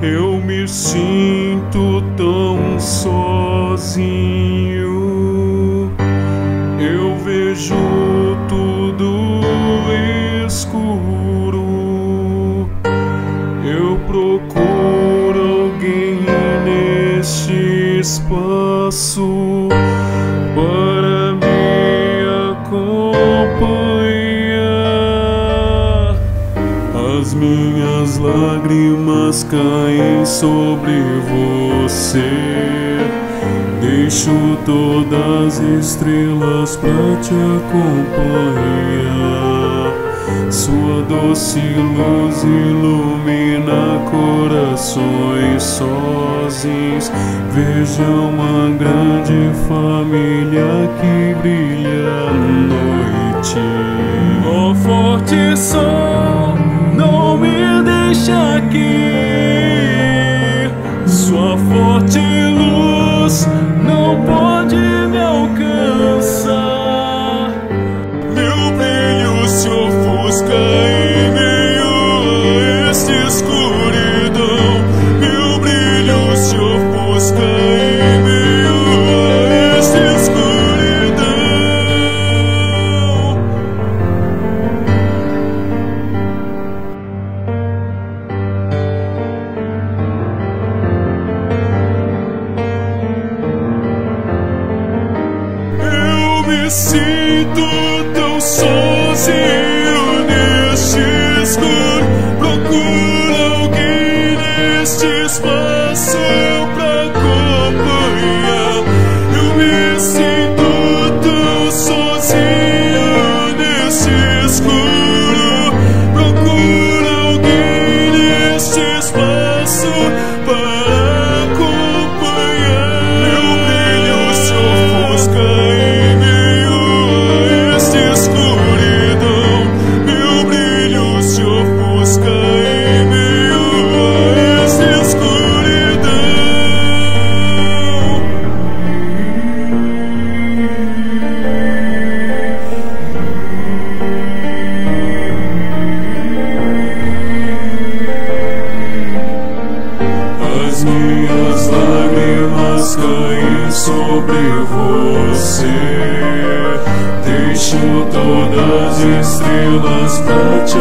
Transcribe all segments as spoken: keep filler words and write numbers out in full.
Eu me sinto tão sozinho. Eu vejo tudo escuro. Eu procuro alguém neste espaço para me acompanhar. As minhas lágrimas caem sobre você. Deixo todas as estrelas pra te acompanhar. Sua doce luz ilumina corações sozinhos. Veja uma grande família que brilha à noite. Ó forte sol, não me deixa aqui. Sua forte luz não pode me alcançar. Meu brilho se ofusca em meio a esta escuridão. Meu brilho se ofusca em meio a esta escuridão. Eu me sinto tão sozinho neste escuro. Procuro alguém neste espaço pra acompanhar. Eu me sinto tão sozinho neste escuro. Procuro alguém neste espaço para acompanhar. Meu brilho se ofusca em meio a esta escuridão. Meu brilho se ofusca em meio a esta escuridão. As minhas lágrimas caem sobre você. Deixo todas as estrelas pra te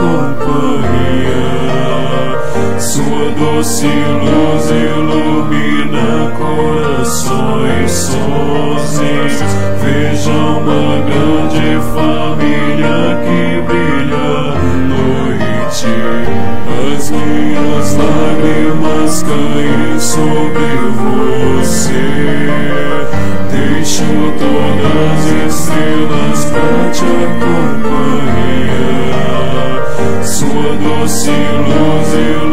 acompanhar. Sua doce luz ilumina corações sozinhos. Veja uma grande família que brilha à noite. As minhas lágrimas caem sobre você. Deixo todas as estrelas pra te acompanhar. Sua doce luz ilumina